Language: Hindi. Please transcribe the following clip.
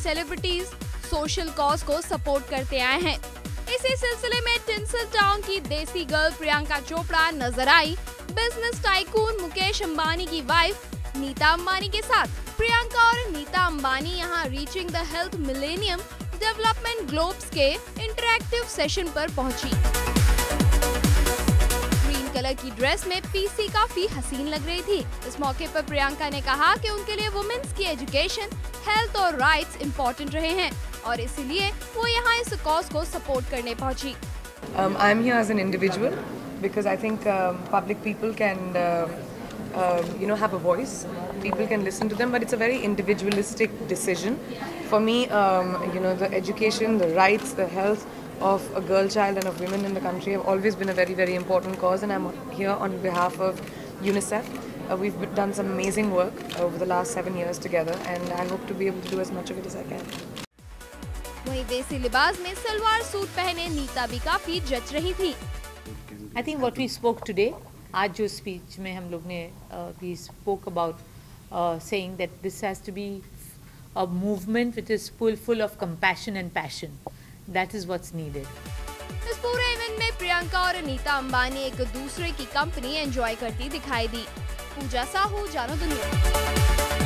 सेलिब्रिटीज सोशल कॉज को सपोर्ट करते आए हैं। इसी सिलसिले में टिंसलटाउन की देसी गर्ल प्रियंका चोपड़ा नजर आई बिजनेस टाइकून मुकेश अंबानी की वाइफ नीता अंबानी के साथ। प्रियंका और नीता अंबानी यहां reaching the health millennium development goals के इंटरैक्टिव सेशन पर पहुंची। ग्रीन कलर की ड्रेस में पीसी काफी हसीन लग रही थी। इस मौके पर प्रियंका ने कहा कि उनके लिए वुमेन्स की एजुकेशन, हेल्थ और राइट्स इम्पोर्टेंट रहे हैं और इसीलिए वो यहाँ इस कॉज को सपोर्ट करने पहुंची। I am here as an individual because I think public people can have a voice. People can listen to them, but it's a very individualistic decision. For me, the education, the rights, the health of a girl child and of women in the country have always been a very, very important cause, and I'm here on behalf of UNICEF. We've done some amazing work over the last 7 years together, and I hope to be able to do as much of it as I can. वहीं देसी लिबास में सलवार सूट पहने नीता भी काफी जच रही थी। I think what we spoke today, आज जो स्पीच में हम लोग ने we spoke about saying that this has to be a movement which is full of compassion and passion. That is what's needed. इस पूरे इवेंट में प्रियंका और नीता अंबानी एक दूसरे की कंपनी एंजॉय करती दिखाई दी। पूजा साहू, जानो दुनिया।